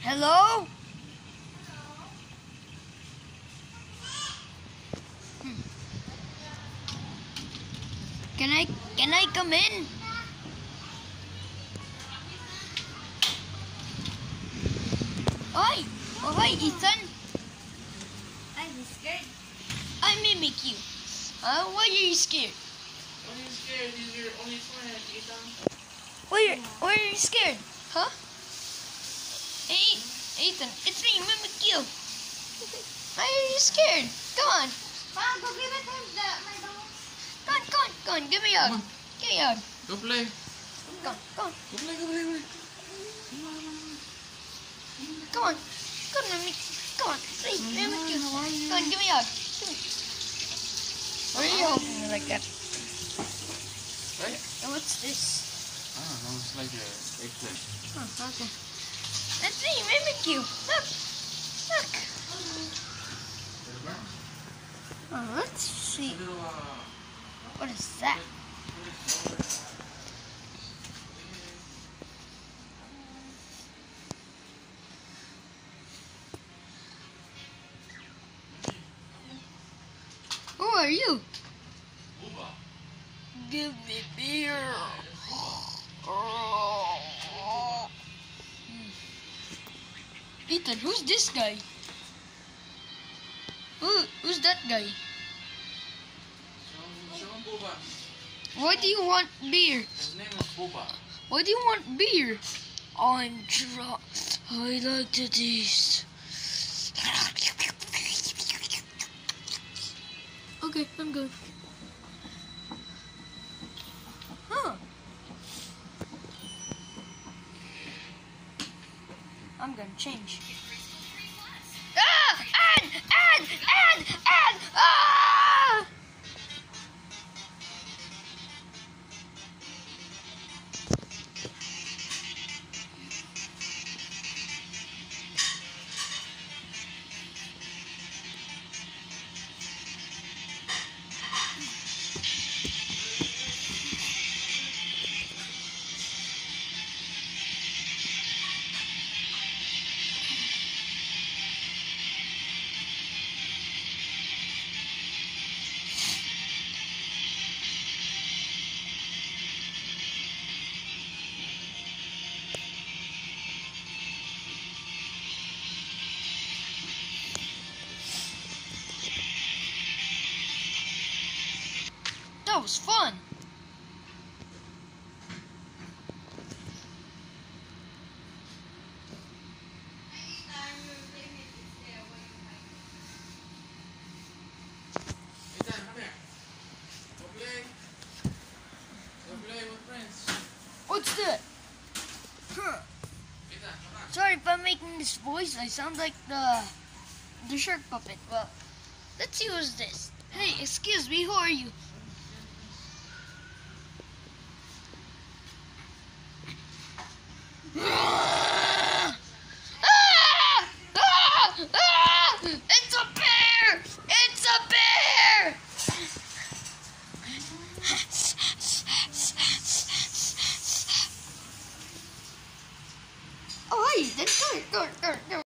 Hello? Can I come in? Oi! Oh hi Ethan! I'm scared. I mimic you. Why are you scared? Why are you scared? He's your only friend, Ethan. Why are you scared? Huh? Hey Ethan, it's me, mimic you. Why are you scared? Come on. Pa, go give it him my dog. Come on, give me a hug. Give me a hug. Go play. Come on. Go play, go play, go play. Come on, mimic. Come on, please, mimic you. Come on, give me a hug. Why are you holding me like that? Right? And what's this? I don't know, it's like a eggplant. Oh, okay. Let's see, mimic you. Look. Oh, let's see. What is that? Who are you? Give me beer. Ethan, who's this guy? Who's that guy? Show him Booba. Why do you want beer? His name is Booba. Why do you want beer? I'm drunk. I like to taste. Okay, I'm good. Huh. I'm gonna change. Ah! And! Ah! That was fun. Ethan, come here. Go play. Go play with friends. What's that? Huh. Ethan, come on. Sorry if I'm making this voice. I sound like the shark puppet. Well, let's see who's this. Hey, excuse me. Who are you?